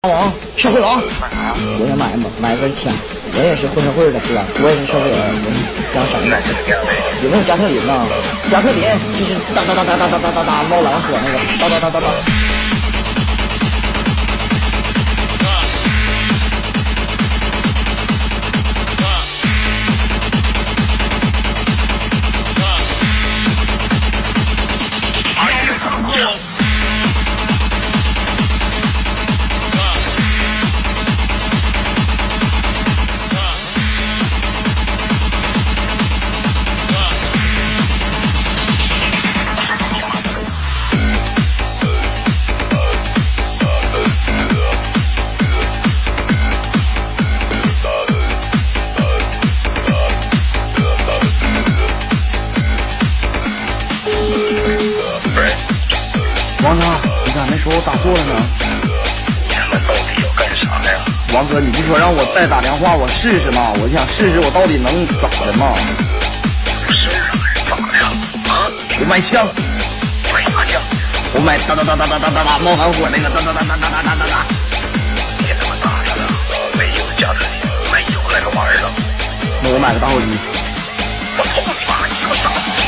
王，社会王， 干啥呀？ 我想买根枪，我也是混社会的，是吧？我也是社会人，讲什么？有没有加特林呢？加特林就是哒哒哒哒哒哒哒哒哒冒蓝火那个，哒哒哒哒哒。王哥，你咋没说我打错了呢？ 你他妈到底要干啥呀？ 王哥，你不说让我再打电话我试试吗？我想试试我到底能咋的嘛？ 有事啊？咋的呀？啊？ 我买枪， 买啥枪？ 我买哒哒哒哒哒哒哒哒冒蓝火那个哒哒哒哒哒哒哒哒哒。 别他妈打他了，没有加特林，没有那个玩意儿了。 那我买个打火机。 我操你妈！你给我打！